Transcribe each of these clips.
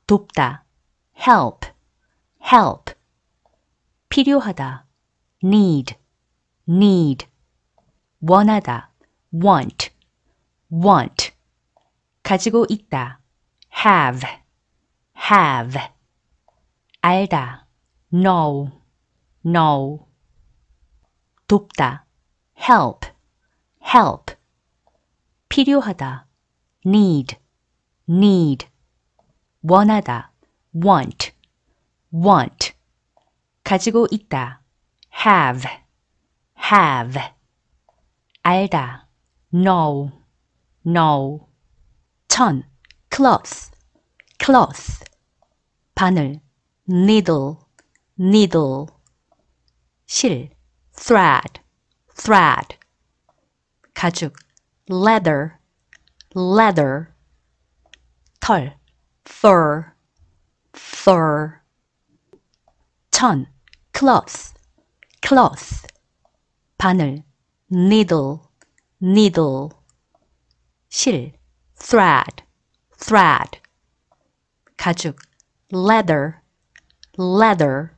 돕다, help, help. 필요하다, need, need. 원하다, want, want. 가지고 있다, have, have. 알다, know, know. 돕다, help, help. 필요하다, need, need. 원하다, want, want. 가지고 있다, have, have. 알다, know, know. 천, cloth, cloth. 바늘, needle, needle. 실, thread, thread. 가죽, leather, leather. 털, fur, fur. 천, cloth, cloth. 바늘, needle, needle. 실, thread, thread. 가죽, leather, leather.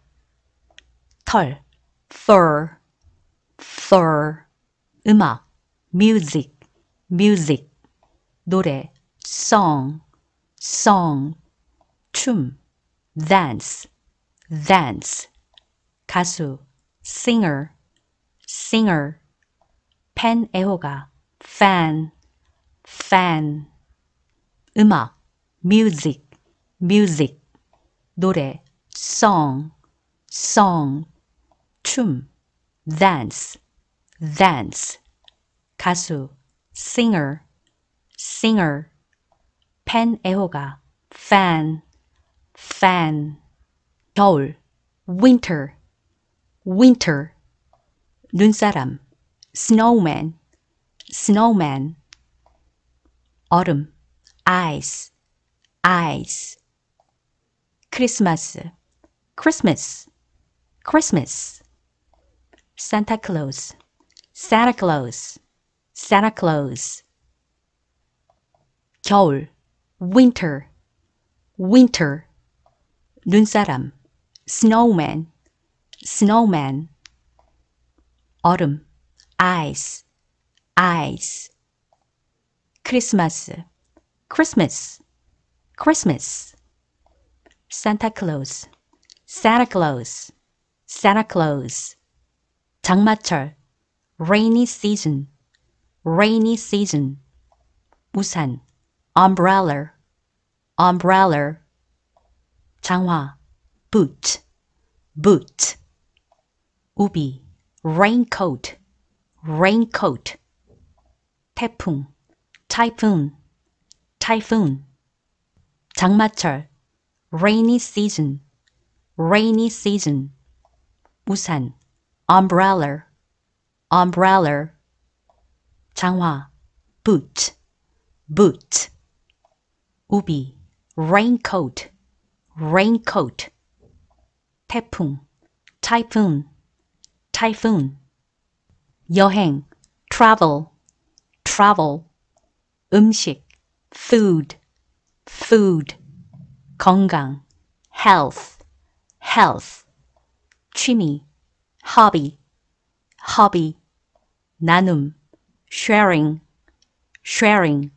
털, fur, fur. 음악, music, music. 노래, song, song. 춤, dance, dance. 가수, singer, singer. 팬 애호가, fan, fan. 음악, music, music. 노래, song, song. 춤, dance, dance. 가수, singer, singer. 팬 애호가, fan, fan. 겨울, winter, winter. 눈사람, snowman, snowman. 얼음, ice, ice. 크리스마스, Christmas, Christmas. Santa Claus, Santa Claus, Santa Claus. 겨울, winter, winter. 눈사람, snowman, snowman. 얼음, ice, ice. 크리스마스, Christmas, Christmas. Santa Claus, Santa Claus, Santa Claus. 장마철, rainy season, rainy season. 우산, umbrella, umbrella. 장화, boot, boot. 우비, raincoat, raincoat. 태풍, typhoon, typhoon. 장마철, rainy season, rainy season. 우산, umbrella, umbrella. 장화, boot, boot. 우비, raincoat, raincoat. 태풍, typhoon, typhoon. 여행, travel, travel. 음식, food, food. 건강, health, health. 취미, hobby, hobby. 나눔, sharing, sharing.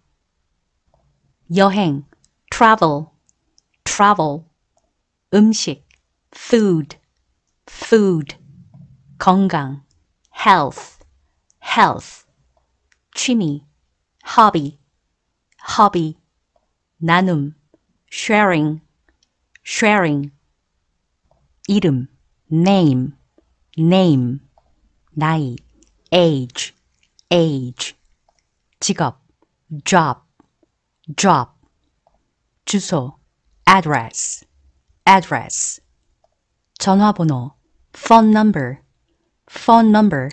여행, travel, travel. 음식, food, food. 건강, health, health. 취미, hobby, hobby. 나눔, sharing, sharing. 이름, name, name. 나이, age, age. 직업, job, job. 주소, address, address. 전화번호, phone number, phone number.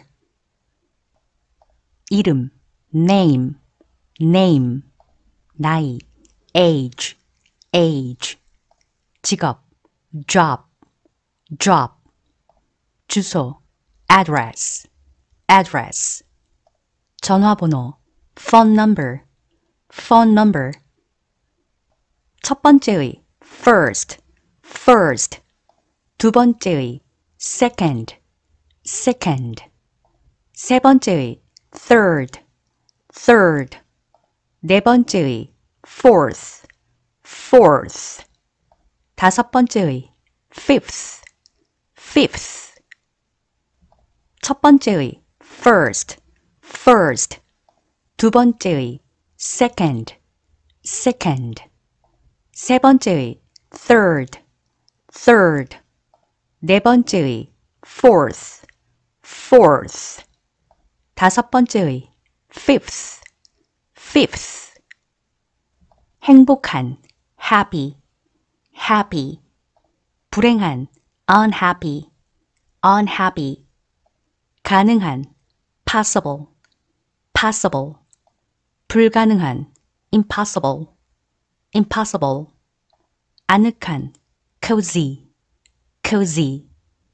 이름, name, name. 나이, age, age. 직업, job, job. 주소, address, address. 전화번호, phone number, phone number. 첫 번째의 first, first. 두 번째의 second, second. 세 번째의 third, third. 네 번째의 fourth, fourth. 다섯 번째의 fifth, fifth. 첫 번째의 first, first. 두 번째의 second, second. 세 번째의 third, third. 네 번째의 fourth, fourth. 다섯 번째의 fifth, fifth. 행복한 happy, happy. 불행한 unhappy, unhappy. 가능한 possible, possible. 불가능한 impossible, impossible. 아늑한 cozy, cozy.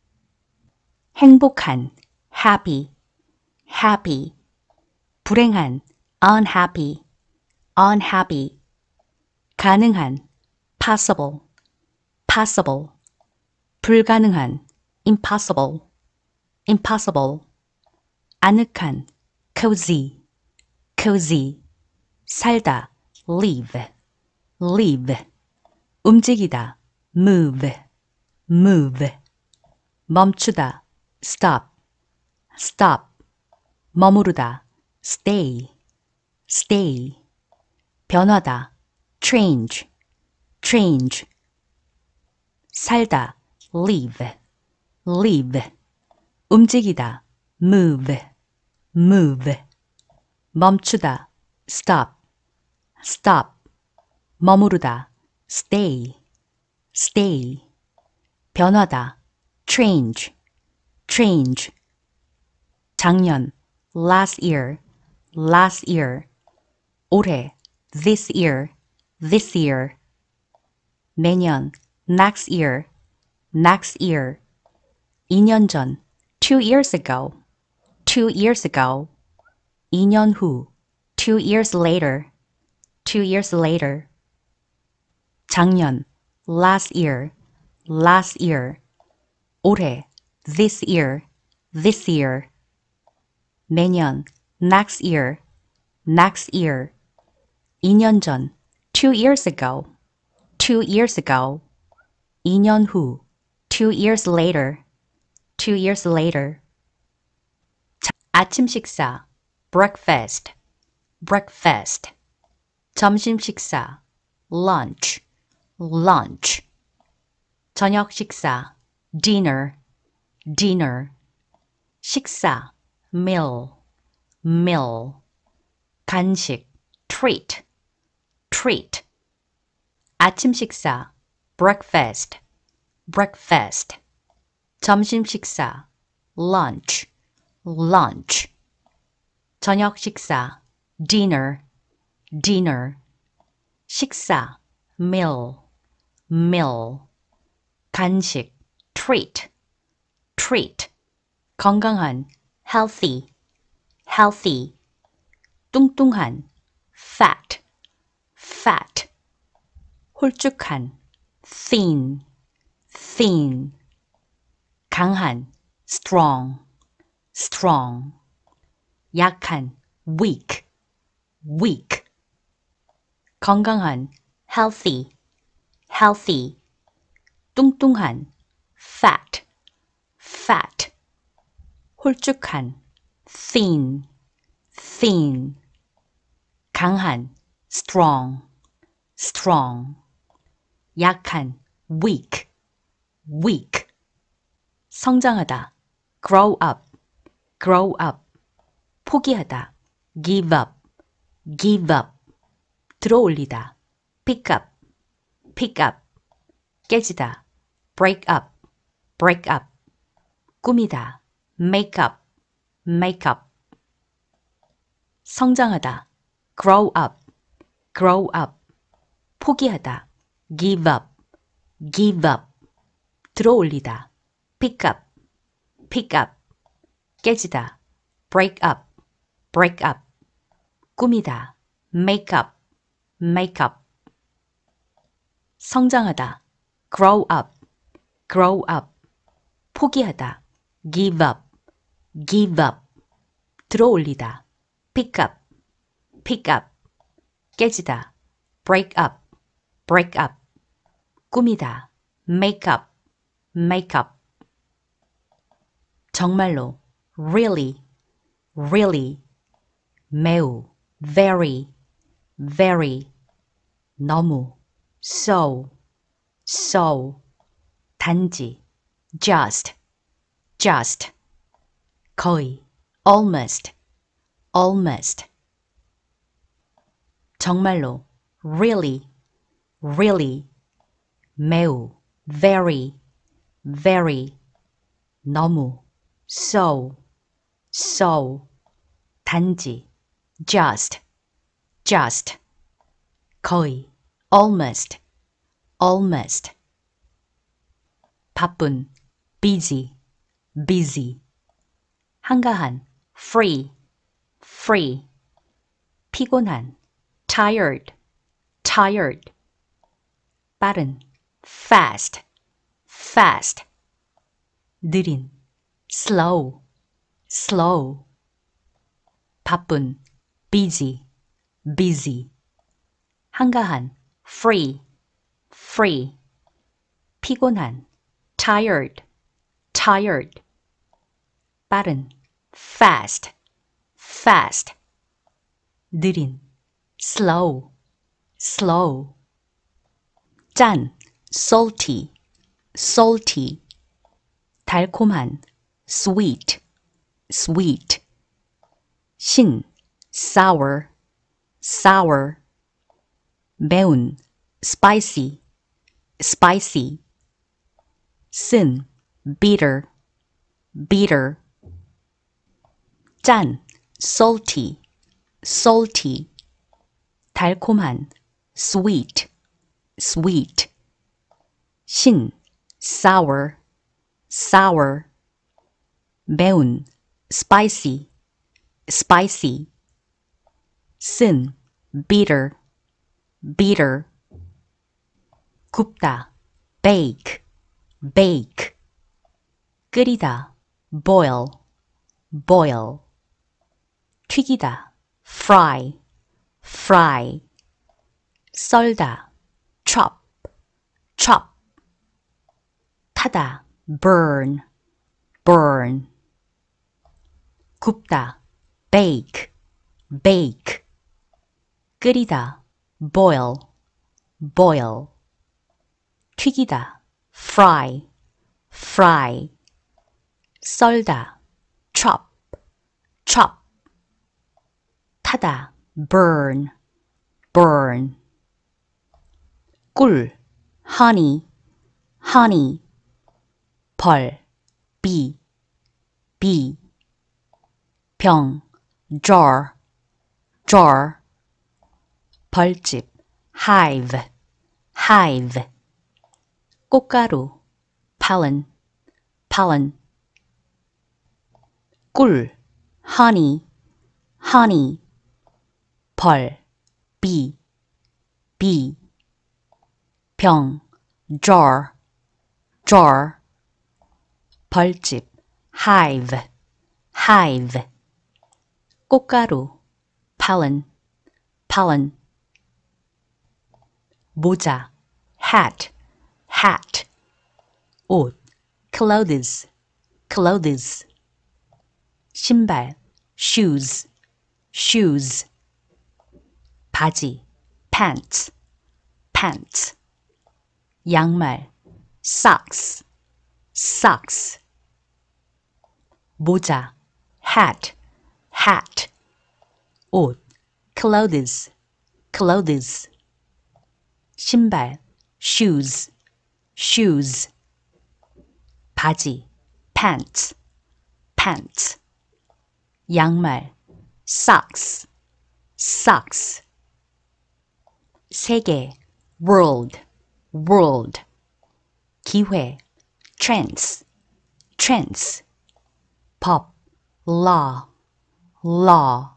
행복한 happy, happy. 불행한 unhappy, unhappy. 가능한 possible, possible. 불가능한 impossible, impossible. 아늑한 cozy, cozy. 살다 live, live. 움직이다 move, move. 멈추다 stop, stop. 머무르다 stay, stay. 변하다 change, change. 살다 live, live. 움직이다 move, move. 멈추다 stop, stop. 머무르다 stay, stay. 변하다 change, change. 작년 last year, last year. 올해 this year, this year. 내년 next year, next year. 2년 전 2 years ago, 2 years ago. 2년 후 2 years later, 2 years later. 작년 last year, last year. 올해 this year, this year. 내년 next year, next year. 2년 전 2 years ago, 2 years ago. 2년 후 2 years later, 2 years later. 아침 식사 breakfast, breakfast. 점심 식사 lunch, lunch. 저녁 식사 dinner, dinner. 식사 meal, meal. 간식 treat, treat. 아침 식사 breakfast, breakfast. 점심 식사 lunch, lunch. 저녁 식사 dinner, dinner. 식사 meal, meal. 간식 treat, treat. 건강한 healthy, healthy. 뚱뚱한 fat, fat. 홀쭉한 thin, thin. 강한 strong, strong. 약한 weak, weak. 건강한 healthy, healthy. 뚱뚱한 fat, fat. 홀쭉한 thin, thin. 강한 strong, strong. 약한 weak, weak. 성장하다 grow up, grow up. 포기하다 give up, give up. 들어올리다 pick up, pick up. 깨지다 break up, break up. 꾸미다 make up, make up. 성장하다 grow up, grow up. 포기하다 give up, give up. 들어올리다 pick up, pick up. 깨지다 break up, break up. 꾸미다 make up, make up. 성장하다. grow up, grow up. 포기하다. give up, give up. 들어올리다. pick up, pick up. 깨지다. break up, break up. 꾸미다. make up, make up. 정말로. really, really. 매우. very, very. 너무. so, so. 단지. just, just. 거의. almost, almost. 정말로. really, really. 매우. very, very. 너무. so, so. 단지. just, just. 거의. almost, almost. 바쁜. busy, busy. 한가한. free, free. 피곤한. tired, tired. 빠른. fast, fast. 느린. slow, slow. 바쁜. busy, busy. 한가한. free, free. 피곤한. tired, tired. 빠른. fast, fast. 느린. slow, slow. 짠. salty, salty. 달콤한. sweet, sweet. 신. sour, sour. 매운. spicy, spicy. 쓴. bitter, bitter. 짠. salty, salty. 달콤한. sweet, sweet. 신. sour, sour. 매운. spicy, spicy. 쓴. bitter, bitter. 굽다. bake, bake. 끓이다. boil, boil. 튀기다. fry, fry. 썰다. chop, chop. 타다. burn, burn. 굽다. bake, bake. 끓이다. boil, boil. 튀기다. fry, fry. 썰다. chop, chop. 타다. burn, burn. 꿀. honey, honey. 벌. bee, bee. 병. jar, jar. 벌집. hive, hive. 꽃가루. pollen, pollen. 꿀. honey, honey. 벌. bee, bee. 병. jar, jar. 벌집. hive, hive. 꽃가루. pollen, pollen. 모자. hat, hat. 옷. clothes, clothes. 신발. shoes, shoes. 바지. pants, pants. 양말. socks, socks. 모자. hat, hat. 옷. clothes, clothes. 신발. shoes, shoes. 바지. pants, pants. 양말. socks, socks. 세계. world, world. 기회. chance, chance. 법. law, law.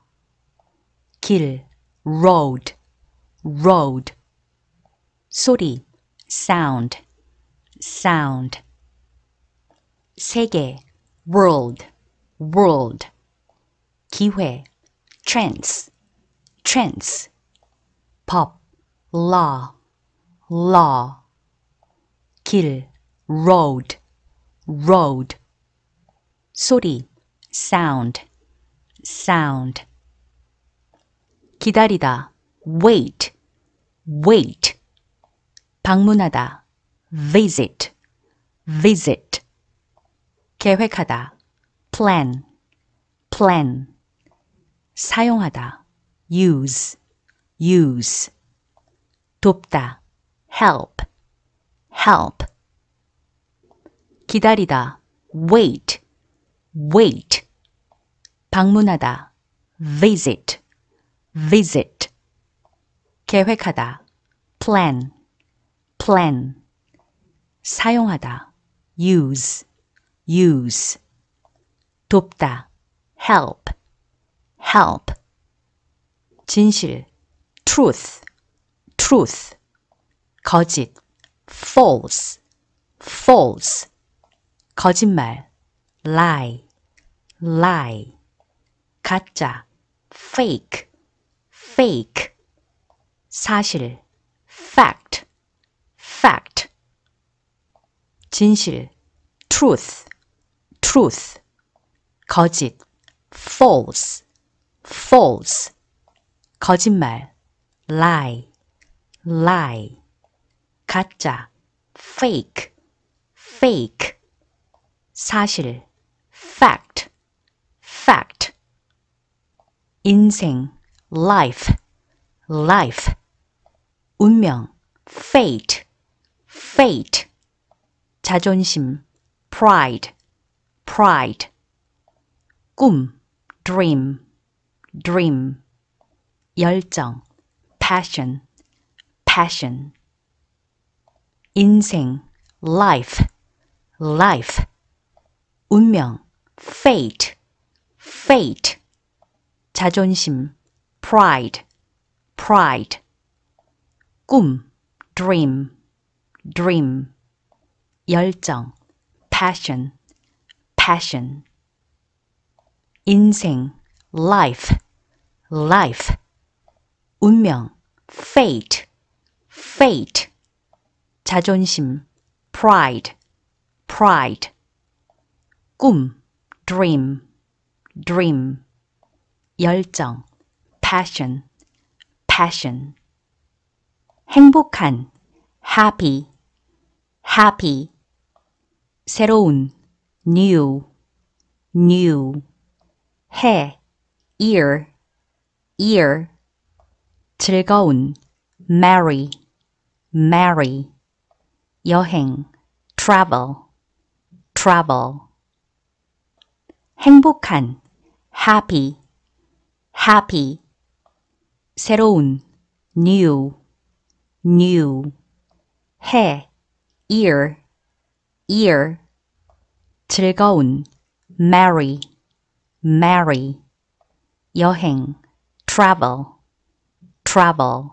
길. road, road. 소리. sound, sound. 세계, world, world. 기회, chance, chance. 법, law, law. 길, road, road. 소리, sound, sound. 기다리다, wait, wait. 방문하다, visit, visit. 계획하다, plan, plan. 사용하다, use, use. 돕다, help, help. 기다리다, wait, wait. 방문하다, visit, visit. 계획하다, plan, plan. 사용하다, use, use. 돕다, help, help. 진실, truth, truth. 거짓, false, false. 거짓말, lie, lie. 가짜, fake, fake. 사실, fact, fact. 진실, truth, truth. 거짓, false, false. 거짓말, lie, lie. 가짜, fake, fake. 사실, fact, fact. 인생, life, life. 운명, fate, fate. 자존심, pride, pride. 꿈, dream, dream. 열정, passion, passion. 인생, life, life. 운명, fate, fate. 자존심, pride, pride. 꿈, dream, dream. 열정, passion, passion. 인생, life, life. 운명, fate, fate. 자존심, pride, pride. 꿈, dream, dream. 열정, passion, passion. 행복한, happy, happy. 새로운, new, new. 해, ear, ear. 즐거운, merry, merry. 여행, travel, travel. 행복한, happy, happy. 새로운, new, new. 해, ear, ear. 즐거운, merry, merry. 여행, travel, travel.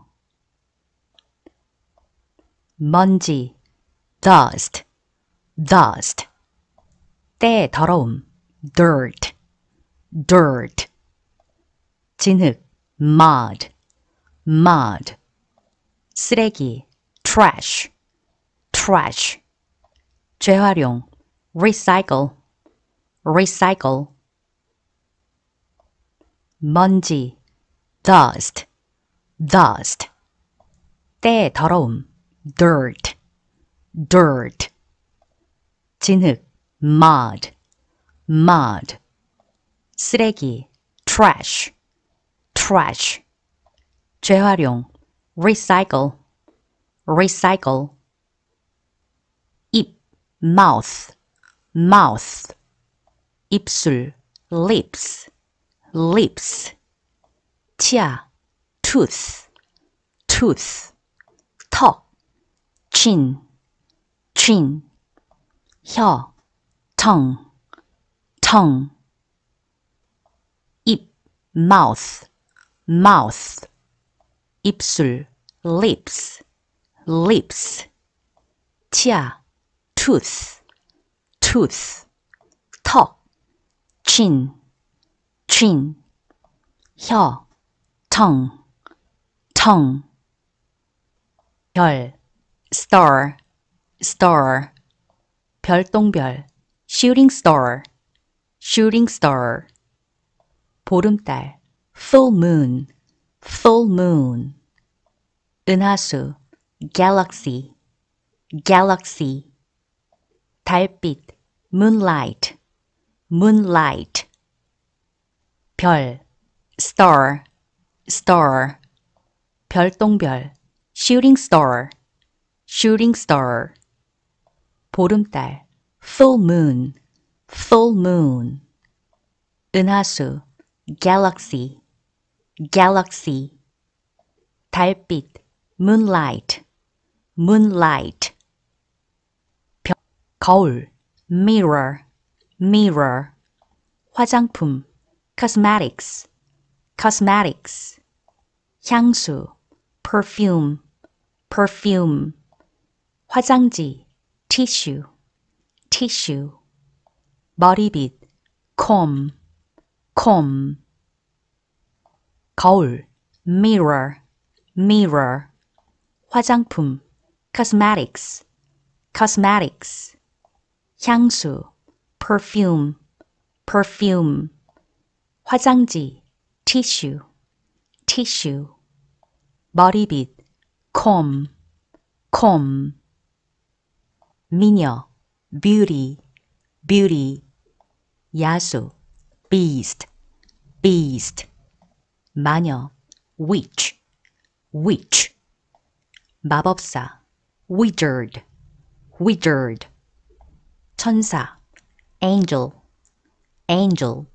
먼지, dust, dust. 때 더러움, dirt, dirt. 진흙, mud, mud. 쓰레기, trash, trash. 재활용, recycle, recycle. 먼지, dust, dust. 때 더러움, dirt, dirt. 진흙, mud, mud. 쓰레기, trash, trash. 재활용, recycle, recycle. 입, mouth, mouth. 입술, lips, lips. 치아, tooth, tooth. 턱, chin, chin. 혀, tongue, tongue. 입, mouth, mouth. 입술, lips, lips. 치아, tooth, tooth, 턱, chin, chin, 혀, tongue, tongue, 별, star, star, 별똥별, shooting star, shooting star, 보름달, full moon, full moon, 은하수, galaxy, galaxy, 달빛, moonlight, moonlight, 별, star, star, 별똥별, shooting star, shooting star, 보름달, full moon, full moon, 은하수, galaxy, galaxy, 달빛, moonlight, moonlight, 거울, mirror, mirror, 화장품, cosmetics, cosmetics, 향수, perfume, perfume, 화장지, tissue, tissue, 머리빗, comb, comb, 거울, mirror, mirror, 화장품, cosmetics, cosmetics, 향수, perfume, perfume, 화장지, tissue, tissue, 머리빗, comb, comb, 미녀, beauty, beauty, 야수, beast, beast, 마녀, witch, witch, 마법사, wizard, wizard, 천사, angel, angel,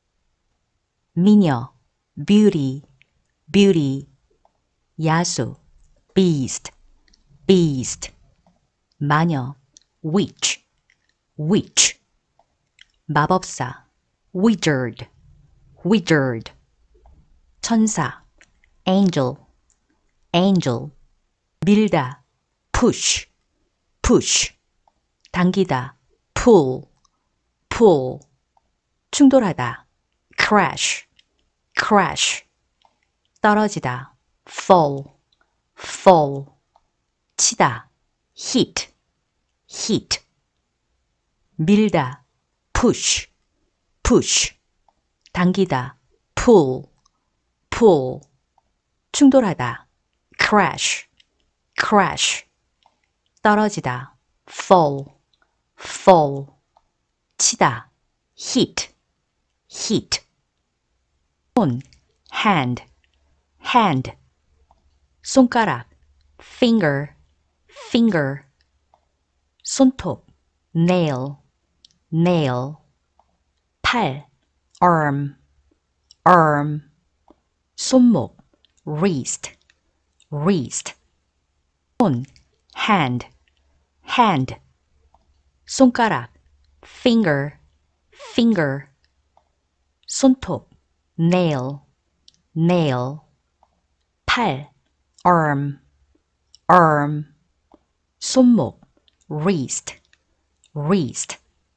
미녀, beauty, beauty, 야수, beast, beast, 마녀, witch, witch, 마법사, wizard, wizard, 천사, angel, angel, 밀다, push, push, 당기다, pull, pull, 충돌하다, crash, crash, 떨어지다, fall, fall, 치다, hit, hit, 밀다, push, push, 당기다, pull, pull, 충돌하다, crash, crash, 떨어지다, fall, fall, 치다, hit, hit, 손, hand, hand, 손가락, finger, finger, 손톱, nail, nail, 팔, arm, arm, 손목, wrist, wrist, 손, hand, hand, 손가락, finger, finger, 손톱, nail, nail, 팔, arm, arm, 손목, wrist, wrist,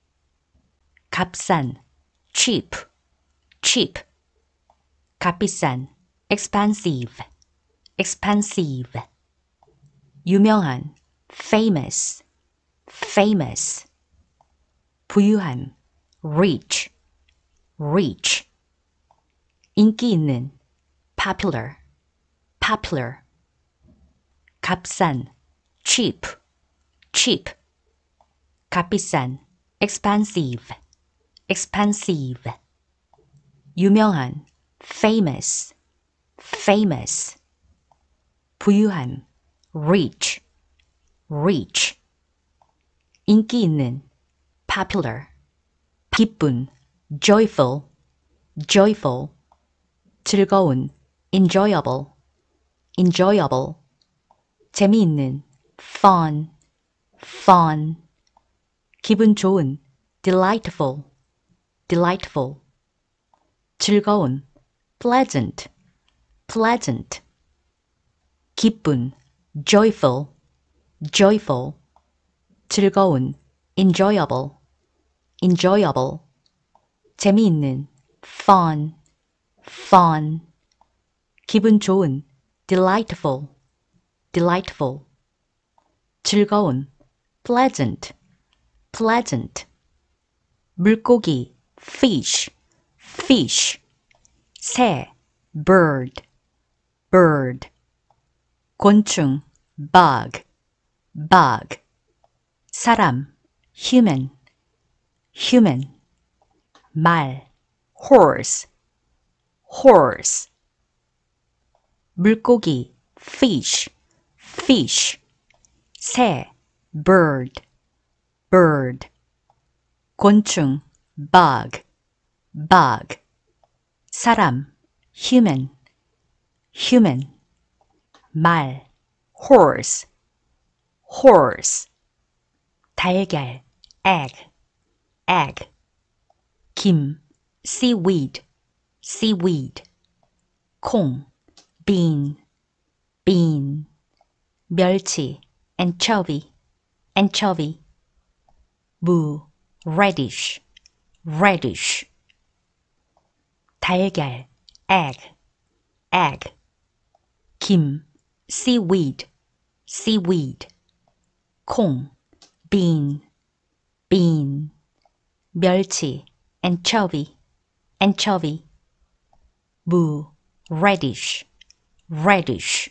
값싼, cheap, cheap, 값비싼, expensive, expensive, 유명한, famous, famous, 부유한, rich, rich, 인기 있는, popular, popular, 값싼, cheap, cheap, 값비싼, expensive, expensive, 유명한, famous, famous, 부유한, rich, rich, 인기 있는, popular, 기쁜, joyful, joyful, 즐거운, enjoyable, enjoyable, 재미있는, fun, fun, 기분 좋은, delightful, delightful, 즐거운, pleasant, pleasant, 기쁜, joyful, joyful, 즐거운 enjoyable, enjoyable 재미있는 fun, fun 기분 좋은 delightful, delightful 즐거운 pleasant, pleasant 물고기 fish, fish 새 bird, bird 곤충 bug, bug 사람 human, human 말 horse, horse 물고기 fish, fish 새 bird, bird 곤충 bug, bug 사람 human, human 말 horse, horse 달걀 egg, egg 김 seaweed, seaweed 콩 bean, bean 멸치 anchovy, anchovy 무 radish, radish 달걀 egg, egg 김 seaweed, seaweed 콩 bean, bean 멸치 anchovy, anchovy 무 radish, radish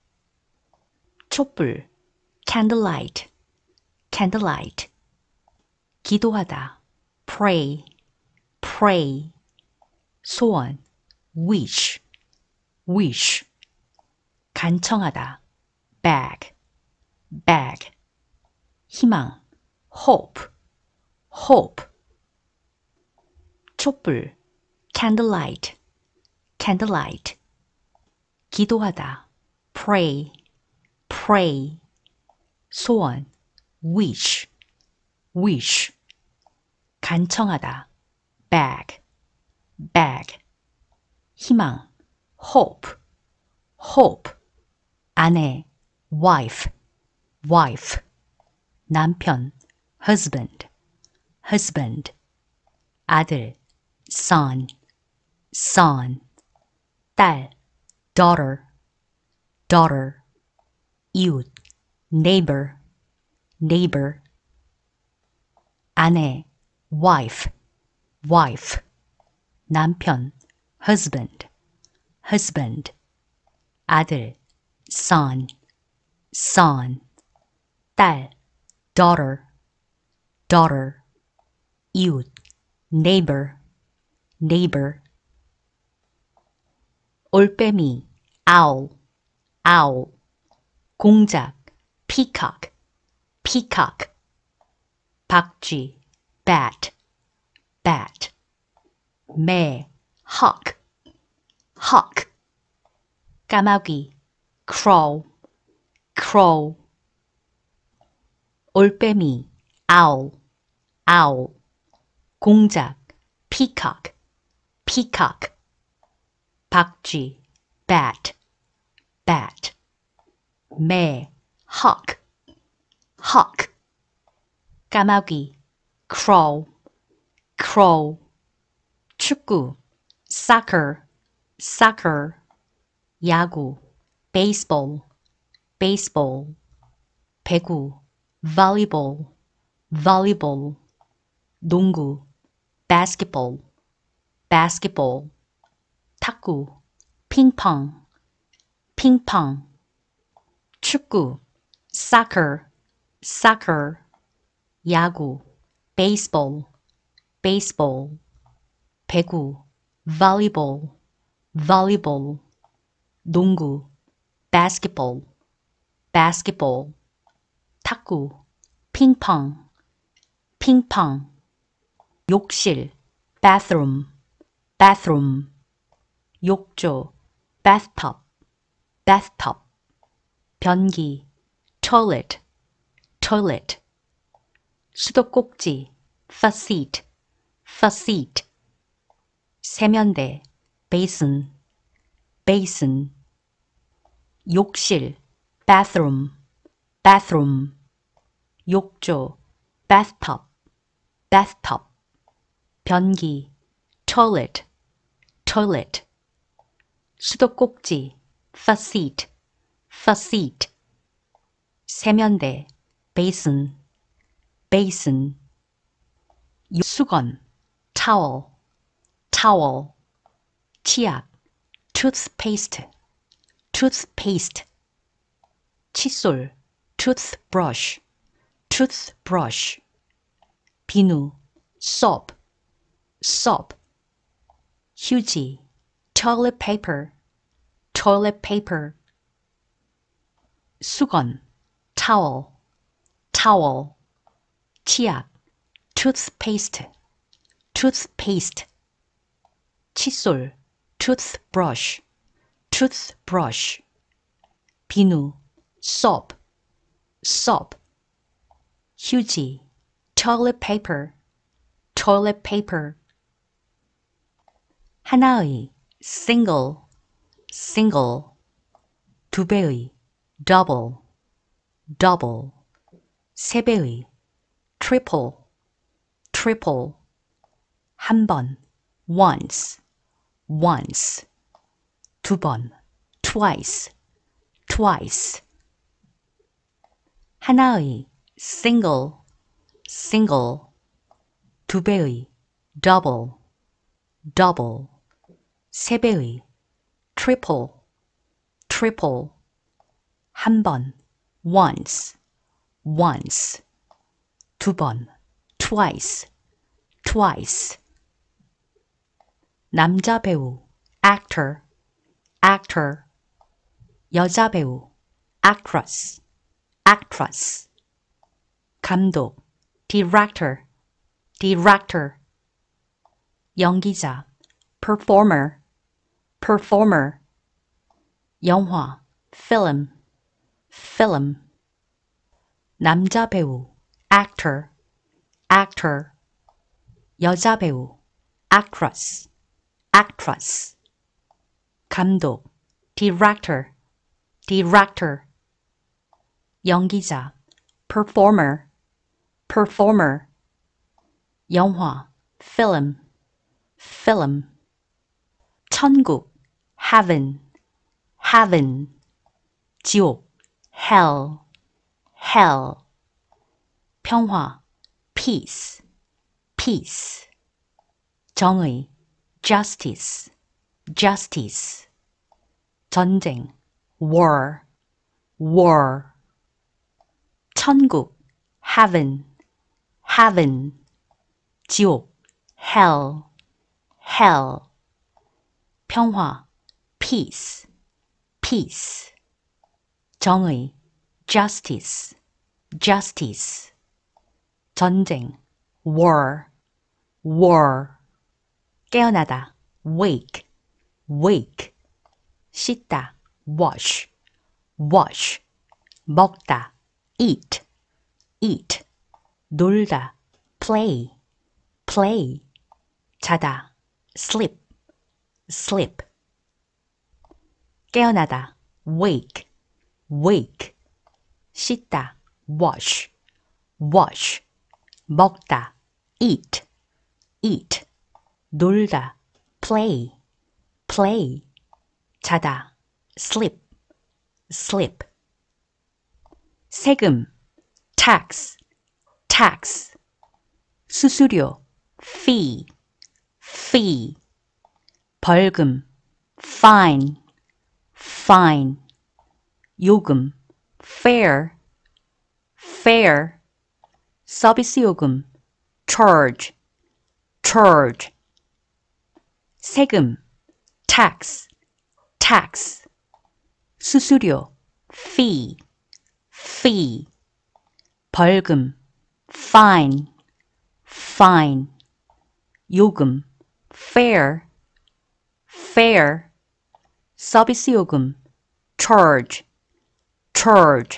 촛불 candlelight, candlelight 기도하다 pray, pray 소원 wish, wish 간청하다 beg, beg 희망 hope, hope 촛불 candlelight, candlelight 기도하다 pray, pray 소원 wish, wish 간청하다 beg, beg 희망 hope, hope 아내 wife, wife 남편 husband, husband 아들 son, son 딸 daughter, daughter 이웃 neighbor, neighbor 아내 wife, wife 남편 husband, husband 아들 son, son 딸 daughter, daughter 이웃 neighbor, neighbor 올빼미 owl, owl 공작 peacock, peacock 박쥐 bat, bat 매 hawk, hawk 까마귀 crow, crow 올빼미 owl, owl 공작 peacock, peacock 박쥐 bat, bat 매 hawk, hawk 까마귀 crow, crow 축구 soccer, soccer 야구 baseball, baseball 배구 volleyball, volleyball 농구 basketball, basketball 탁구 핑퐁, 핑퐁 축구 soccer, soccer 야구 baseball, baseball 배구 volleyball, volleyball 농구 basketball, basketball 탁구 핑퐁, 핑퐁 욕실 bathroom, bathroom 욕조 bathtub, bathtub 변기 toilet, toilet 수도꼭지 faucet, faucet 세면대 basin, basin 욕실 bathroom, bathroom 욕조, bathtub, bathtub. 변기, toilet, toilet. 수도꼭지, faucet, faucet. 세면대, basin, basin. 수건, towel, towel. 치약, toothpaste, toothpaste. 칫솔, toothbrush, toothbrush. 비누, soap, soap. 휴지, toilet paper, toilet paper. 수건, towel, towel. 치약, toothpaste, toothpaste. 칫솔, toothbrush, toothbrush. 비누, soap, soap. 휴지, toilet paper, toilet paper. 하나의, single, single. 두 배의, double, double. 세 배의, triple, triple. 한 번, once, once. 두 번, twice, twice. 하나의, single, single. 두 배의, double, double. 세 배의, triple, triple. 한 번, once, once. 두 번, twice, twice. 남자 배우, actor, actor. 여자 배우, actress, actress. 감독, director, director. 연기자, performer, performer. 영화, film, film. 남자 배우, actor, actor. 여자 배우, actress, actress. 감독, director, director. 연기자, performer, performer. 영화, film, film. 천국, heaven, heaven. 지옥, hell, hell. 평화, peace, peace. 정의, justice, justice. 전쟁, war, war. 천국, heaven, heaven. 지옥, hell, hell. 평화, peace, peace. 정의, justice, justice. 전쟁, war, war. 깨어나다, wake, wake. 씻다, wash, wash. 먹다, eat, eat. 놀다, play, play. 자다, sleep, sleep. 깨어나다, wake, wake. 씻다, wash, wash. 먹다, eat, eat. 놀다, play, play. 자다, sleep, sleep. 세금, tax, tax. 수수료, fee, fee. 벌금, fine, fine. 요금, fare, fare. 서비스 요금, charge, charge. 세금, tax, tax. 수수료, fee, fee. 벌금, fine, fine. 요금, fare, fare. 서비스 요금, charge, charge.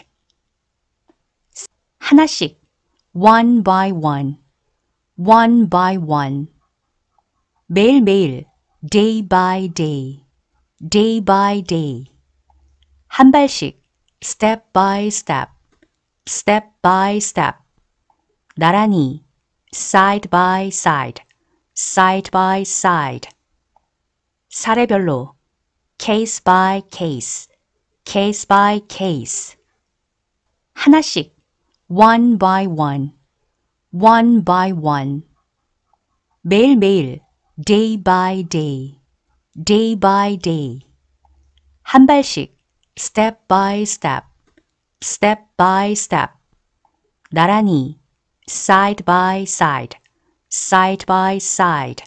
하나씩, one by one, one by one. 매일매일, day by day, day by day. 한 발씩, step by step, step by step, 나란히, side by side, side by side. 사례별로, case by case, case by case. 하나씩, one by one, one by one. 매일매일, day by day, day by day. 한 발씩, step by step, step by step. 나란히, side by side, side by side.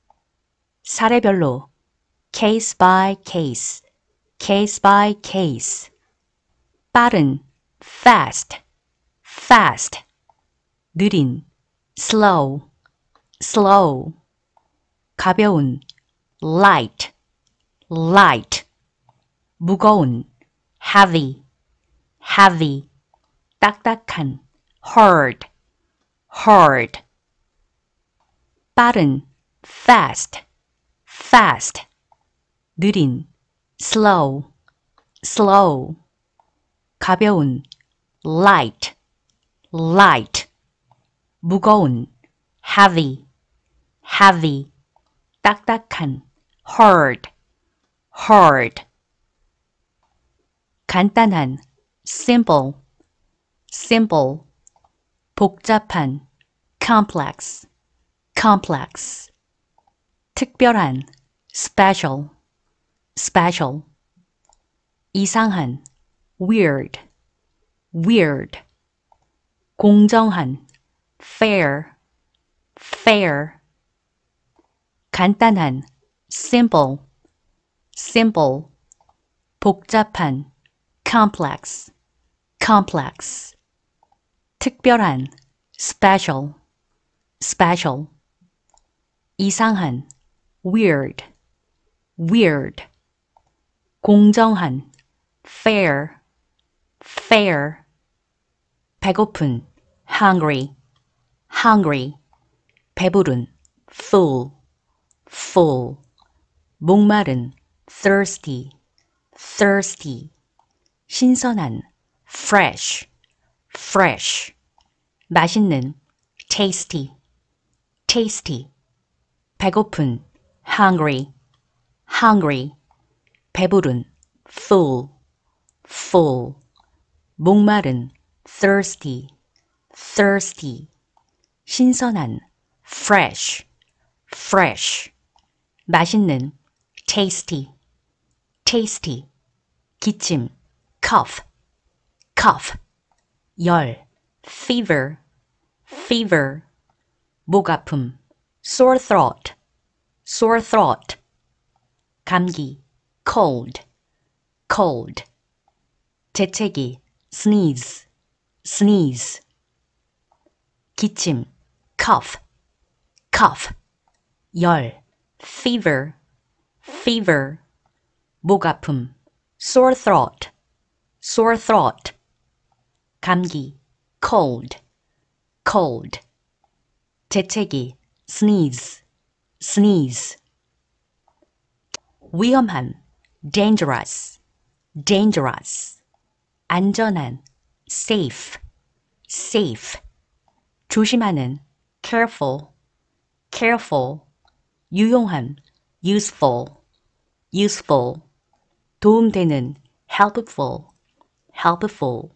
사례별로, case by case, case by case. 빠른, fast, fast. 느린, slow, slow. 가벼운, light, light. 무거운, heavy, heavy. 딱딱한, hard, hard. 빠른, fast, fast. 느린, slow, slow. 가벼운, light, light. 무거운, heavy, heavy. 딱딱한, hard, hard. 간단한, simple, simple. 복잡한, complex, complex. 특별한, special, special. 이상한, weird, weird. 공정한, fair, fair. 간단한, simple, simple. 복잡한, complex, complex. 특별한, special, special. 이상한, weird, weird. 공정한, fair, fair. 배고픈, hungry, hungry. 배부른, full, full. 목마른, thirsty, thirsty. 신선한, fresh, fresh. 맛있는, tasty, tasty. 배고픈, hungry, hungry. 배부른, full, full. 목마른, thirsty, thirsty. 신선한, fresh, fresh. 맛있는, tasty, tasty. 기침, cough, cough. 열, fever, fever. 목 아픔, sore throat, sore throat. 감기, cold, cold. 재채기, sneeze, sneeze. 기침, cough, cough. 열, fever, fever. 목 아픔, sore throat, sore throat. 감기, cold, cold. 재채기, sneeze, sneeze. 위험한, dangerous, dangerous. 안전한, safe, safe. 조심하는, careful, careful. 유용한, useful, useful. 도움되는, helpful, helpful.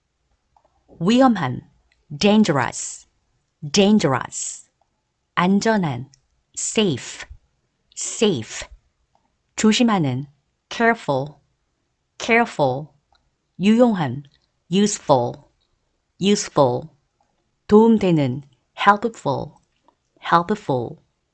위험한, dangerous, dangerous. 안전한, safe, safe. 조심하는, careful, careful. 유용한, useful, useful. 도움되는, helpful, helpful.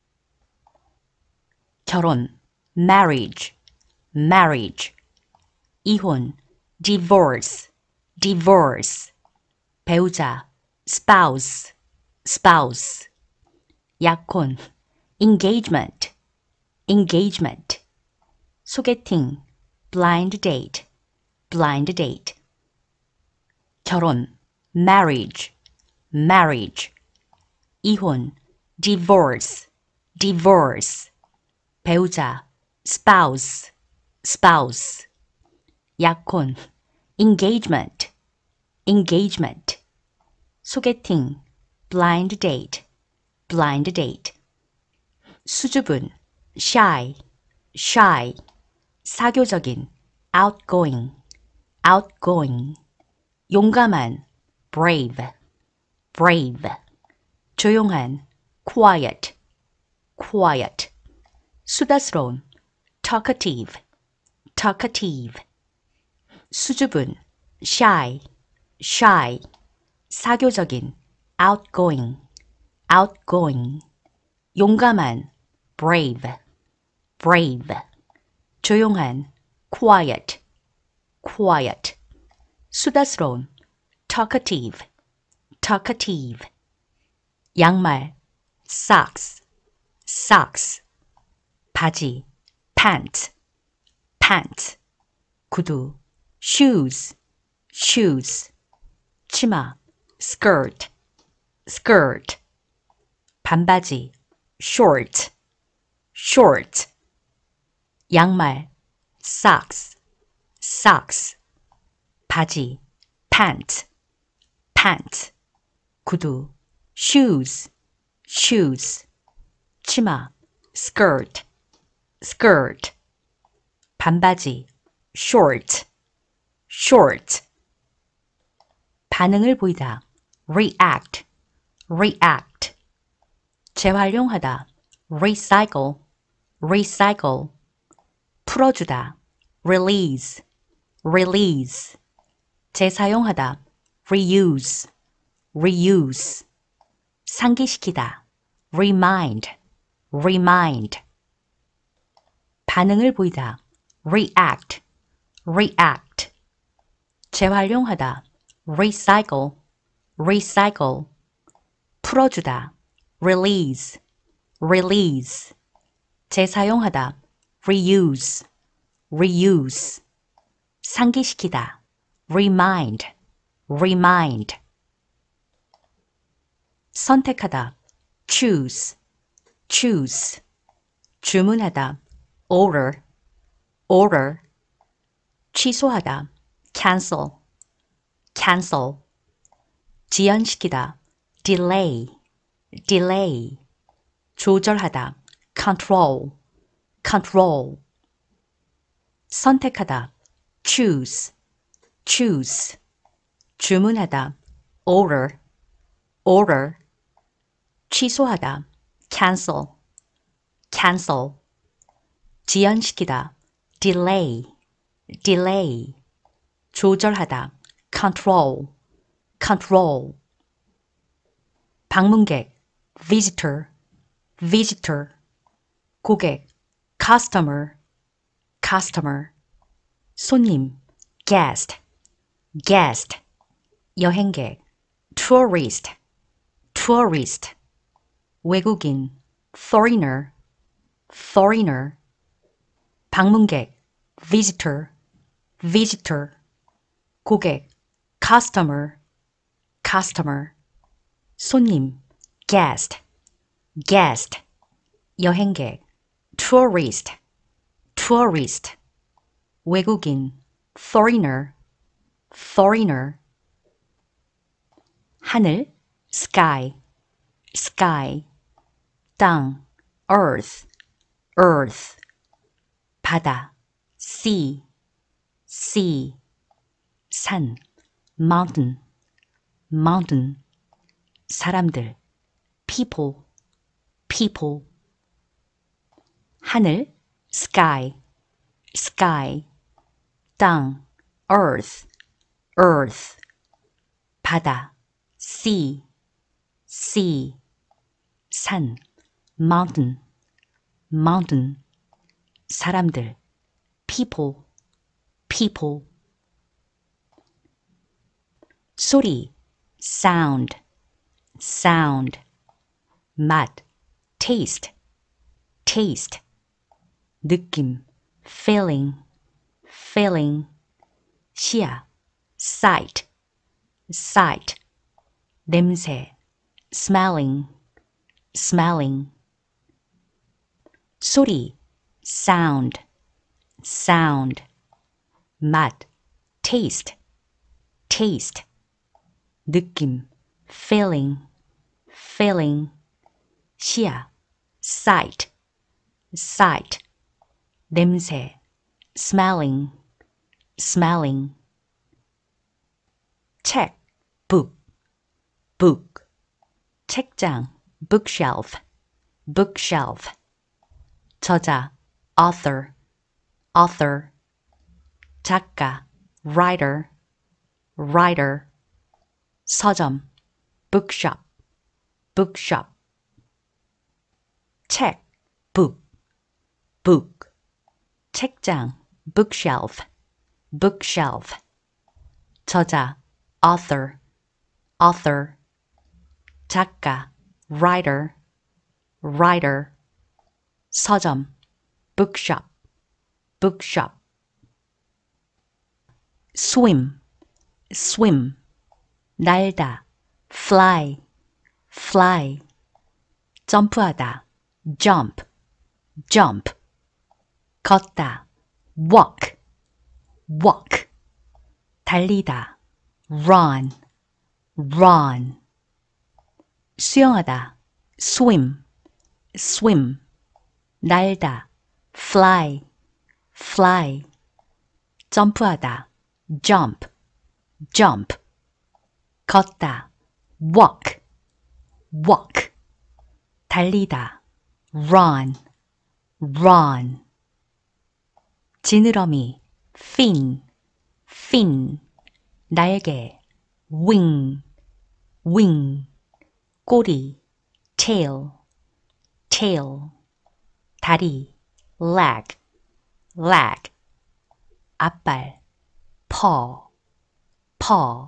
결혼, marriage, marriage. 이혼, divorce, divorce. 배우자, spouse, spouse. 약혼, engagement, engagement. 소개팅, blind date, blind date. 결혼, marriage, marriage. 이혼, divorce, divorce. 배우자, spouse, spouse. 약혼, engagement, engagement, 소개팅, blind date, blind date. 수줍은, shy, shy, 사교적인, outgoing, outgoing. 용감한, brave, brave. 조용한, quiet, quiet. 수다스러운, talkative, talkative. 수줍은, shy, shy, 사교적인, outgoing, outgoing. 용감한, brave, brave. 조용한, quiet, quiet. 수다스러운, talkative, talkative. 양말, socks, socks. 바지, pants, pants. 구두, shoes, shoes. 치마, skirt, skirt. 반바지, short, short. 양말, socks, socks. 바지, pant, pant. 구두, shoes, shoes. 치마, skirt, skirt. 반바지, short, short. 반응을 보이다, react, react. 재활용하다, recycle, recycle. 풀어주다, release, release. 재사용하다, reuse, reuse. 상기시키다, remind, remind. 반응을 보이다, react, react. 재활용하다, recycle, recycle. 풀어주다, release, release. 재사용하다, reuse, reuse. 상기시키다, remind, remind. 선택하다, choose, choose. 주문하다, order, order. 취소하다, cancel, cancel. 지연시키다, delay, delay. 조절하다, control, control. 선택하다, choose, choose. 주문하다, order, order. 취소하다, cancel, cancel. 지연시키다, delay, delay. 조절하다, control, control. 방문객, visitor, visitor. 고객, customer, customer. 손님, guest, guest. 여행객, tourist, tourist. 외국인, foreigner, foreigner. 방문객, visitor, visitor. 고객, customer, customer. 손님, guest, guest. 여행객, tourist, tourist. 외국인, foreigner, foreigner. 하늘, sky, sky. 땅, earth, earth. 바다, sea, sea. 산, mountain, mountain. 사람들, people, people. 하늘, sky, sky. 땅, earth, earth. 바다, sea, sea. 산, mountain, mountain. 사람들, people, people. 소리, sound, sound. 맛, taste, taste. 느낌, feeling, feeling. 시야, sight, sight. 냄새, smelling, smelling. 소리, sound, sound. 맛, taste, taste. 느낌, feeling, feeling. 시야, sight, sight. 냄새, smelling, smelling. 책, book, book. 책장, bookshelf, bookshelf. 저자, author, author. 작가, writer, writer. 서점, bookshop, bookshop. 책, book, book. 책장, bookshelf, bookshelf. 저자, author, author. 작가, writer, writer. 서점, bookshop, bookshop. swim, swim. 날다, fly, fly. 점프하다, jump, jump. 걷다, walk, walk. 달리다, run, run. 수영하다, swim, swim. 날다, fly, fly. 점프하다, jump, jump. 걷다, walk, walk. 달리다, run, run. 지느러미, fin, fin. 날개, wing, wing. 꼬리, tail, tail. 다리, leg, leg. 앞발, paw, paw.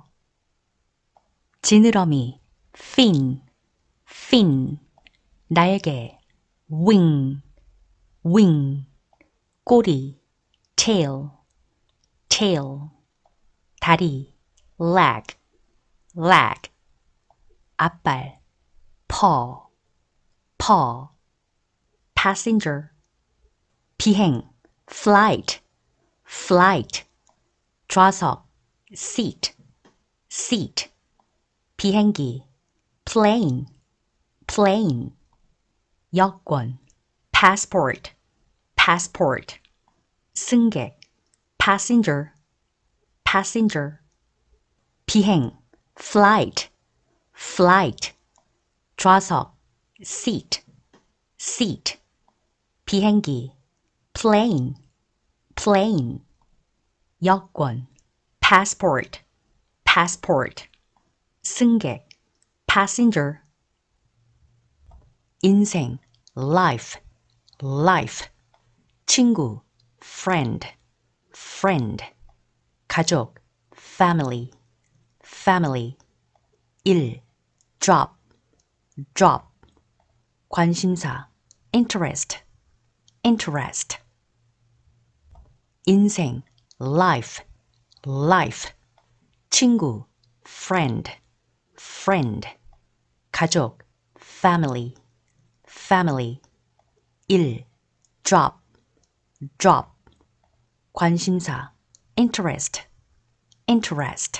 지느러미, fin, fin. 날개, wing, wing. 꼬리, tail, tail. 다리, leg, leg. 앞발, paw, paw. passenger, 비행, flight, flight. 좌석, seat, seat. 비행기, plane, plane. 여권, passport, passport. 승객, passenger, passenger. 비행, flight, flight. 좌석, seat, seat. 비행기, plane, plane. 여권, passport, passport. 승객, passenger. 인생, life, life. 친구, friend, friend. 가족, family, family. 일, job, job. 관심사, interest, interest. 인생, life, life. 친구, friend, friend. 가족, family, family. 일, job, job. 관심사, interest, interest.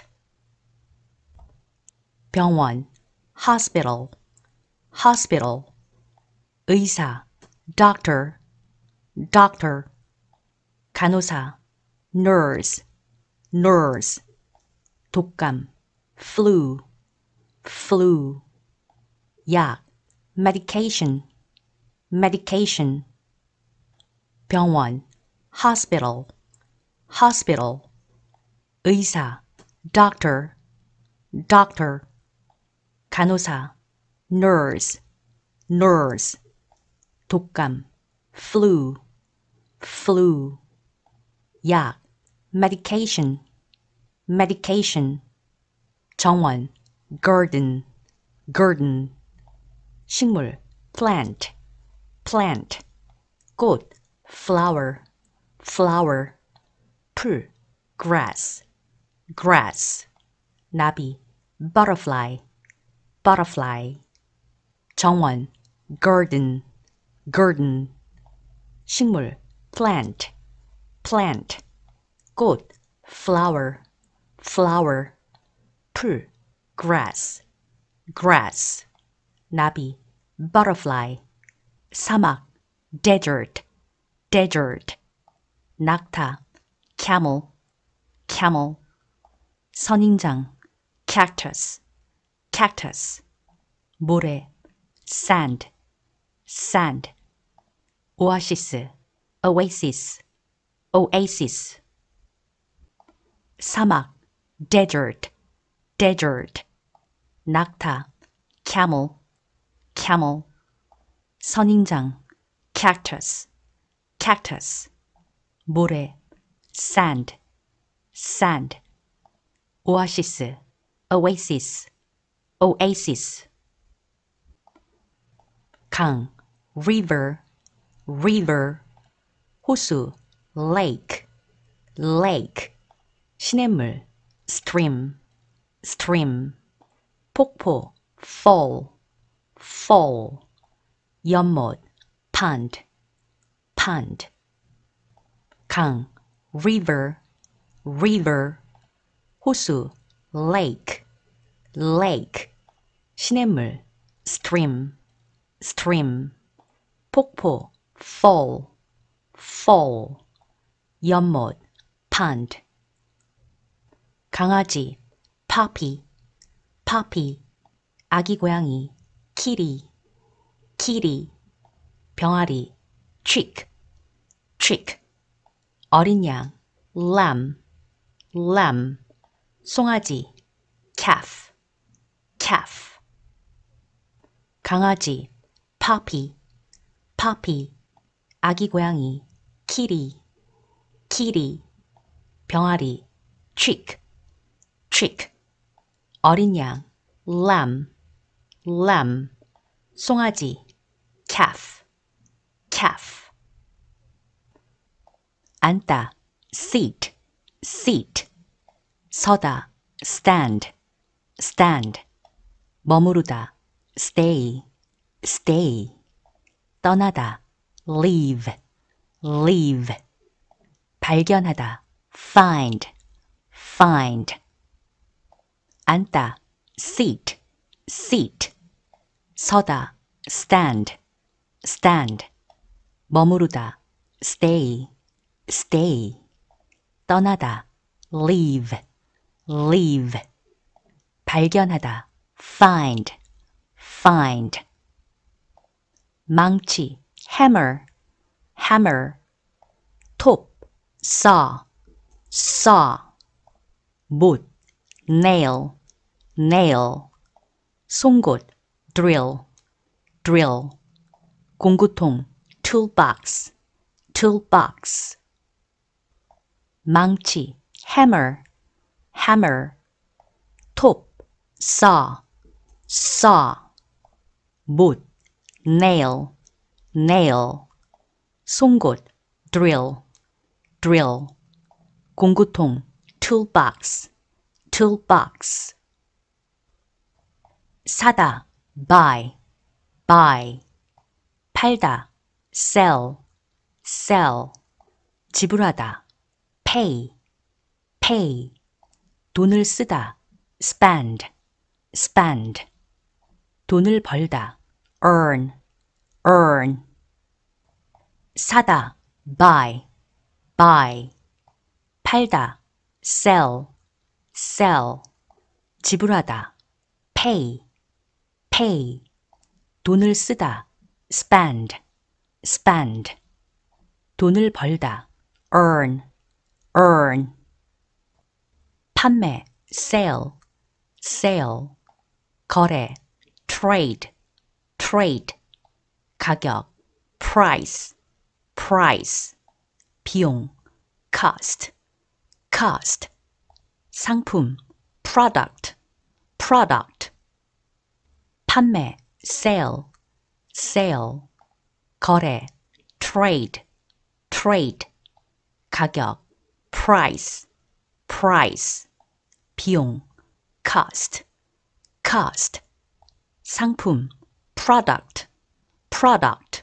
병원, hospital, hospital. 의사, doctor, doctor. 간호사, nurse, nurse. 독감, flu, flu. 약, medication, medication. 병원, hospital, hospital. 의사, doctor, doctor. 간호사, nurse, nurse. 독감, flu, flu. 약, medication, medication. 정원, garden, garden. 식물, plant, plant. 꽃, flower, flower. 풀, grass, grass. 나비, butterfly, butterfly. 정원, garden, garden. 식물, plant, plant. 꽃, flower, flower. 풀, grass, grass. 나비, butterfly. 사막, desert, desert. 낙타, camel, camel. 선인장, cactus, cactus. 모래, sand, sand. 오아시스, oasis, oasis. 사막, desert, desert. 낙타, camel, camel. 선인장, cactus, cactus. 모래, sand, sand. 오아시스, oasis, oasis. 강, river, river. 호수, lake, lake. 시냇물, stream, stream. 폭포, fall, fall. 연못, pond, pond. 강, river, river. 호수, lake, lake. 시냇물, stream, stream. 폭포, fall, fall. 연못, pond. 강아지, puppy, puppy. 아기 고양이, kitty, kitty. 병아리, chick, chick. 어린 양, lamb, lamb. 송아지, calf, calf. 강아지, puppy, puppy. 아기 고양이, kitty, kitty. 병아리, chick, chick. 어린 양, lamb, lamb. 송아지, calf, calf. 앉다, sit, sit. 서다, stand, stand. 머무르다, stay, stay. 떠나다, leave, leave. 발견하다, find, find. 앉다, sit, sit. 서다, stand, stand. 머무르다, stay, stay. 떠나다, leave, leave. 발견하다, find, find. 망치, hammer, hammer. 톱, saw, saw. 못, nail, nail. 송곳, drill, drill. 공구통, toolbox, toolbox. 망치, hammer, hammer. 톱, saw, saw. 못, nail, nail. 송곳, drill, drill. 공구통, toolbox, toolbox. 사다, buy, buy. 팔다, sell, sell. 지불하다, pay, pay. 돈을 쓰다, spend, spend. 돈을 벌다, earn, earn. 사다, buy, buy. 팔다, sell, sell. 지불하다, pay, pay. 돈을 쓰다, spend, spend. 돈을 벌다, earn, earn. 판매, sale, sale. 거래, trade, trade. 가격, price, price. 비용, cost, cost. 상품, product, product. 판매, sale, sale. 거래, trade, trade. 가격, price, price. 비용, cost, cost. 상품, product, product.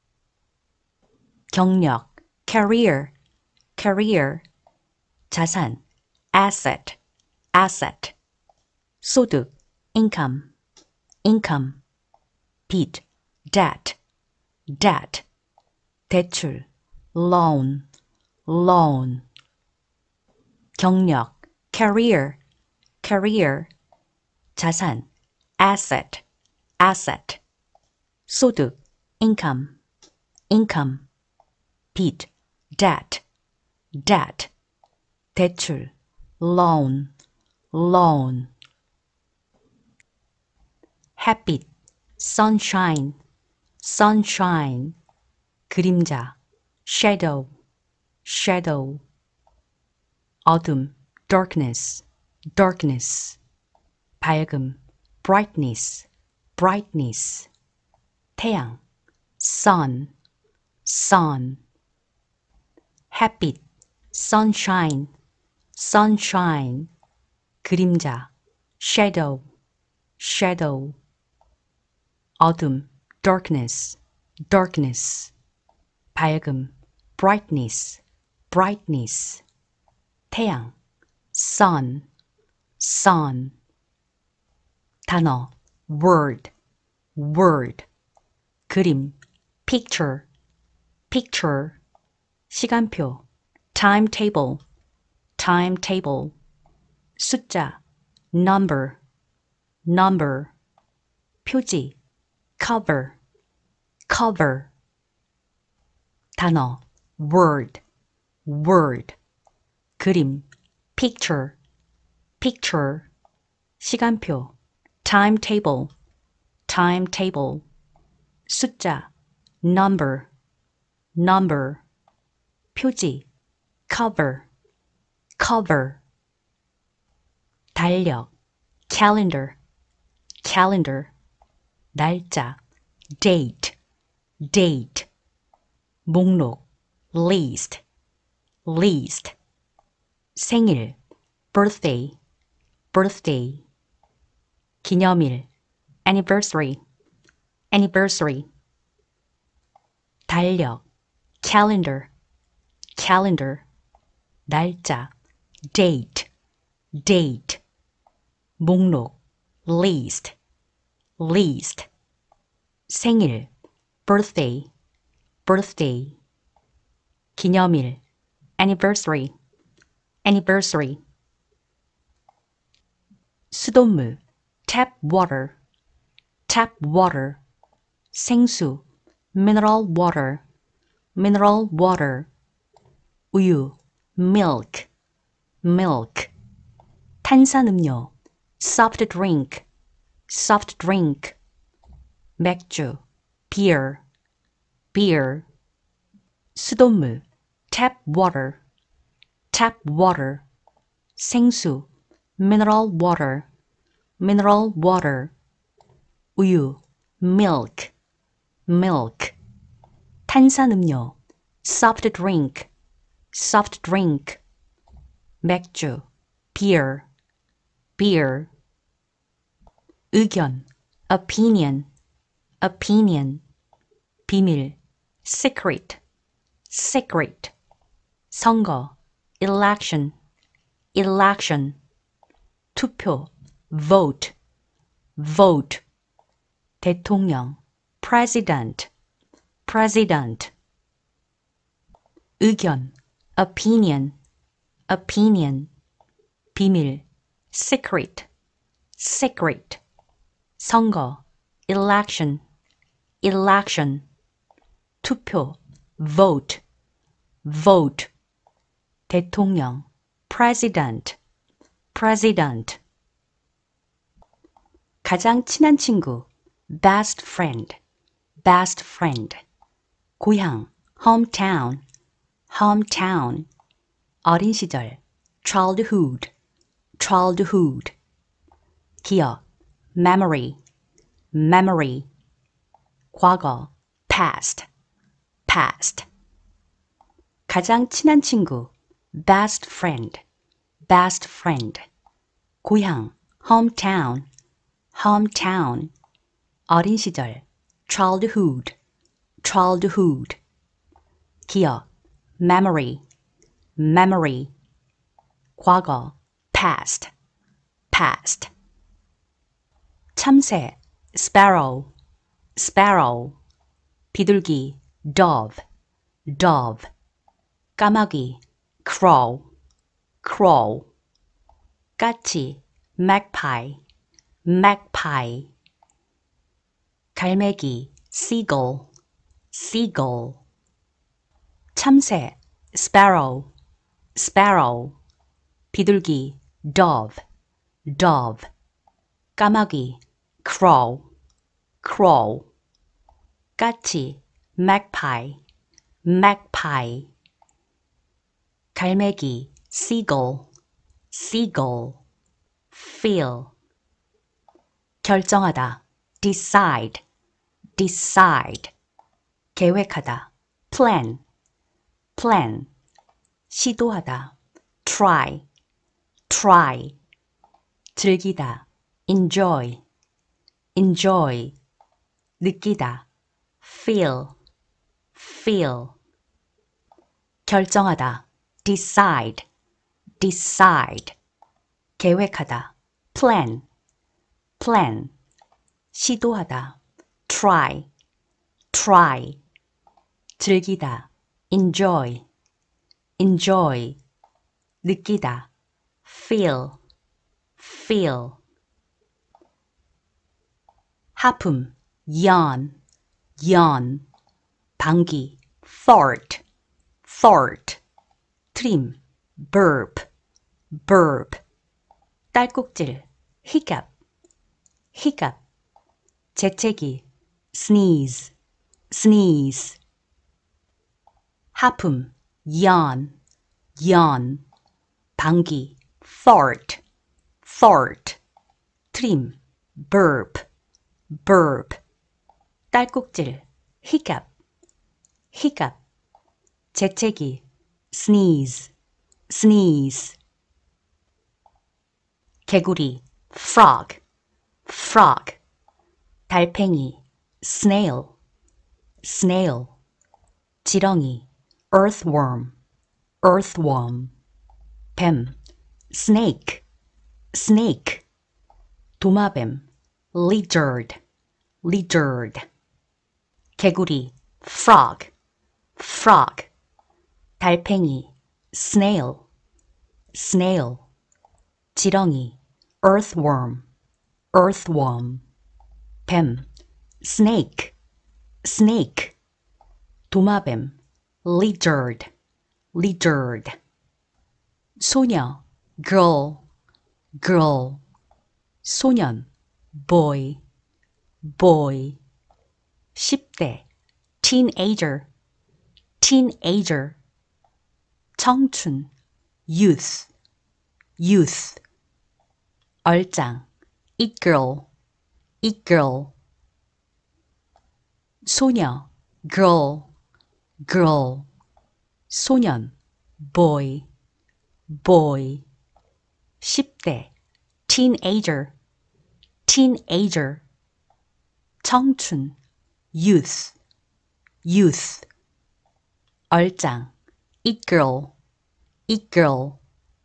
경력, career, career. 자산, asset, asset. 소득, income, income. 빚, debt, debt. 대출, loan, loan. 경력, career, career. 자산, asset, asset. 소득, income, income. 빚, debt, debt. 대출, loan, loan. 햇빛, sunshine, sunshine. 그림자, shadow, shadow. 어둠, darkness, darkness. 밝음, brightness, brightness. 태양, sun, sun. 햇빛, sunshine, sunshine. 그림자, shadow, shadow. 어둠, darkness, darkness. 밝음, brightness, brightness. 태양, sun, sun. 단어, word, word. 그림, picture, picture. 시간표, timetable, timetable. 숫자, number, number. 표지, cover, cover. 단어, word, word. 그림, picture, picture. 시간표, timetable, timetable. 숫자, number, number. 표지, cover, cover. 달력, calendar, calendar. 날짜, date, date. 목록, list, list. 생일, birthday, birthday. 기념일, anniversary, anniversary. 달력, calendar, calendar. 날짜, date, date. 목록, list, list. 생일, birthday, birthday. 기념일, anniversary, anniversary. 수돗물, tap water, tap water. 생수, mineral water, mineral water. 우유, milk, milk. 탄산음료, soft drink, soft drink. 맥주, beer, beer. 수돗물, tap water, tap water. 생수, mineral water, mineral water. 우유, milk, milk. 탄산음료, soft drink, soft drink. 맥주, beer, beer. 의견, opinion, opinion. 비밀, secret, secret. 선거, election, election. 투표, vote, vote. 대통령, president, president. 의견, opinion, opinion. 비밀, secret, secret. 선거, election, election. 투표, vote, vote. 대통령, president, president. 가장 친한 친구, best friend, best friend. 고향, hometown, hometown. 어린 시절, childhood, childhood. 기억, memory, memory. 과거, past, past. 가장 친한 친구, best friend, best friend. 고향, hometown, hometown. 어린 시절, childhood, childhood. 기억, memory, memory. 과거, past, past. 참새, sparrow, sparrow. 비둘기, dove, dove. 까마귀, crow, crow. 까치, magpie, magpie. 갈매기, seagull, seagull. 참새, sparrow, sparrow. 비둘기, dove, dove. 까마귀, crow, crow. 까치, magpie, magpie. 갈매기, seagull, seagull. feel. 결정하다, decide, decide. 계획하다, plan, plan. 시도하다, try, try. 즐기다, enjoy, enjoy. 느끼다, feel, feel. 결정하다, decide, decide. 계획하다, plan, plan. 시도하다, try, try. 즐기다, enjoy, enjoy. 느끼다, feel, feel. 하품, yawn, yawn. 방귀, fart, fart. 트림, burp, burp. 딸꾹질, hiccup, hiccup. 재채기, sneeze, sneeze. 하품, yawn, yawn. 방귀, fart, fart. 트림, burp, burp. 딸꾹질, hiccup, hiccup. 재채기, sneeze, sneeze. 개구리, frog, frog. 달팽이, snail, snail. 지렁이, earthworm, earthworm. 뱀, snake, snake. 도마뱀, lizard, lizard. 개구리, frog, frog. 달팽이, snail, snail. 지렁이, earthworm, earthworm. 뱀, snake, snake. 도마뱀, lizard, lizard. 소녀, girl, girl. 소년, boy, boy. 10대, teenager, teenager. 청춘, youth, youth. 얼짱, it girl, it girl. 소녀, girl, girl. 소년, boy, boy. 10대, teenager, teenager. 청춘, youth, youth. 얼짱, it girl, it girl.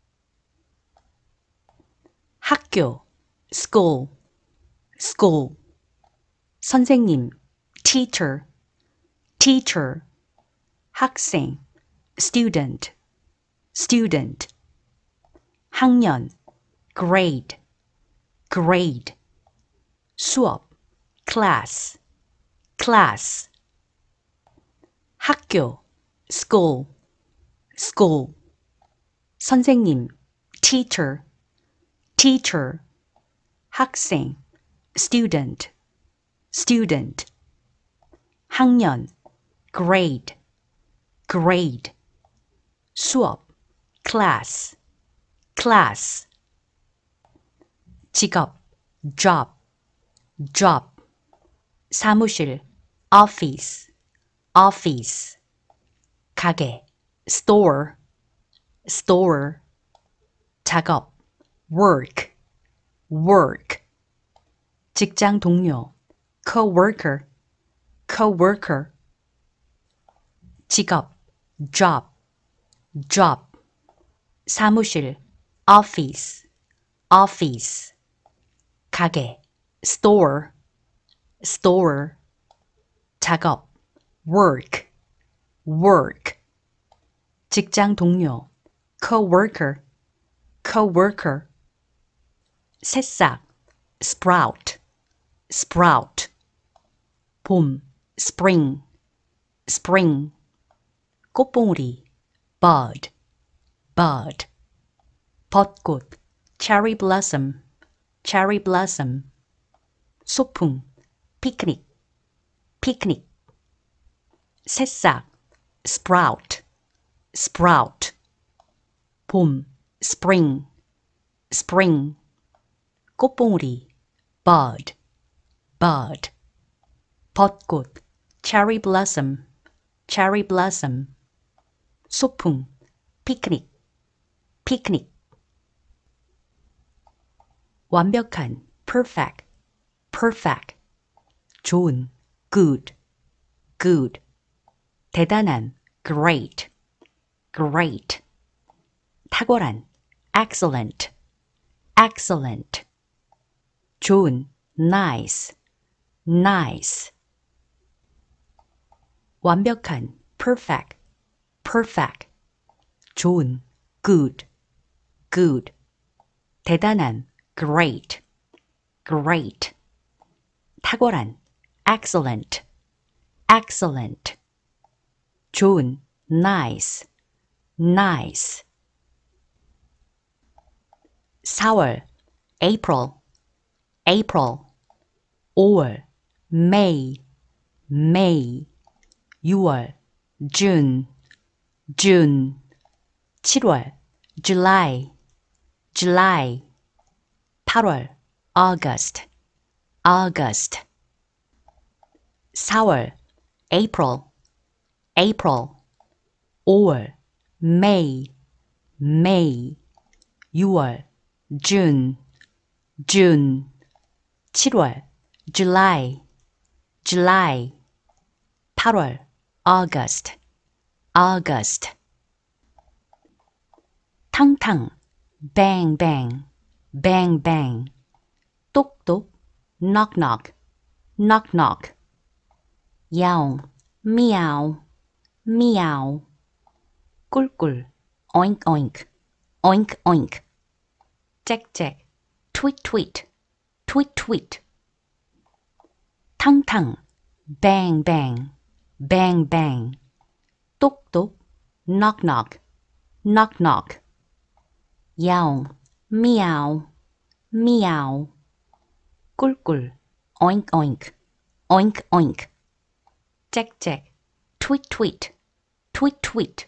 학교, school, school. 선생님, teacher, teacher. 학생, student, student. 학년, grade, grade. 수업, class, class. 학교, school, school. 선생님, teacher, teacher. 학생, student, student. 학년, grade, grade. 수업, class, class. 직업, job, job. 사무실, office, office. 가게, store, store. 작업, work, work. 직장 동료, coworker, coworker. 직업, job, job. 사무실, office, office. 가게, store, store. 작업, work, work. 직장 동료, coworker, coworker. 새싹, sprout, sprout. 봄, spring, spring. 꽃봉오리, bud, bud. 벚꽃, cherry blossom, cherry blossom. 소풍, picnic, picnic. 새싹, sprout, sprout. 봄, spring, spring. 꽃봉오리, bud, bud. 벚꽃, cherry blossom, cherry blossom. 소풍, picnic, picnic. 완벽한, perfect, perfect. 좋은, good, good. 대단한, great, great. 탁월한, excellent, excellent. 좋은, nice, nice. 완벽한, perfect, perfect. 좋은, good, good. 대단한, great, great. 탁월한, excellent, excellent. 좋은, nice, nice. 4월, April, April. 5월, May, May. 6월, June, June. 7월, July, July. 8월, August, August. 4월, April, April. 5월, May, May. 6월, June, June. 7월, July, July. 8월, August, August. 탕탕, bang, bang, bang, bang. 똑똑, knock, knock, knock, knock. 야옹, meow, meow. 꿀꿀, oink, oink, oink, oink. 짹짹, tweet, tweet, tweet, tweet. 탕탕, bang, bang, bang, bang. 똑똑, knock, knock, knock, knock. 야옹, meow, meow. 꿀꿀, oink, oink, oink, oink. 짹짹, tweet, tweet, tweet, tweet.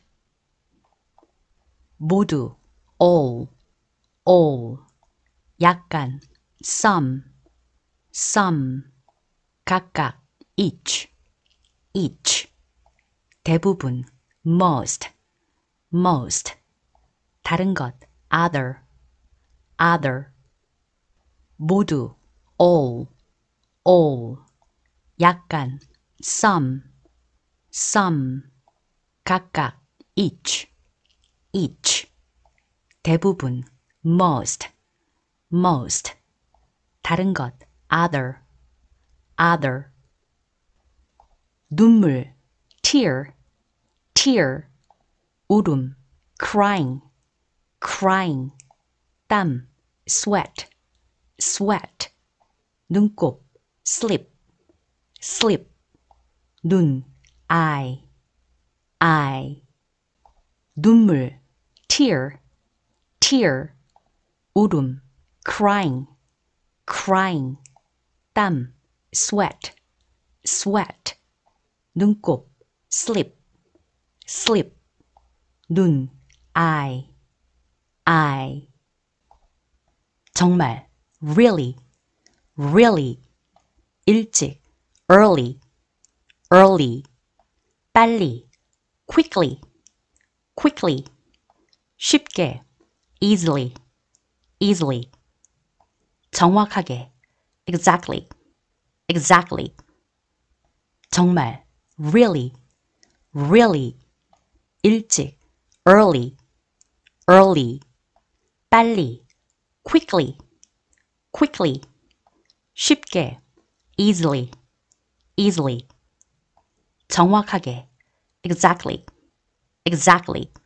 모두, all, all. 약간, some, some. 각각, each, each. 대부분, most, most. 다른 것, other, other. 모두, all, all. 약간, some, some. 각각, each, each. 대부분, most, most. 다른 것, other, other. 눈물, tear, tear. 울음, crying, crying. 땀, sweat, sweat. 눈곱, slip, slip. 눈, eye, eye. 눈물, tear, tear. 울음, crying, crying. 땀, sweat, sweat. 눈곱, slip, slip. 눈, eye, eye. 정말, really, really. 일찍, early, early. 빨리, quickly, quickly. 쉽게, easily, easily. 정확하게, exactly, exactly. 정말, really, really. 일찍, early, early. 빨리, quickly, quickly. 쉽게, easily, easily. 정확하게, exactly, exactly.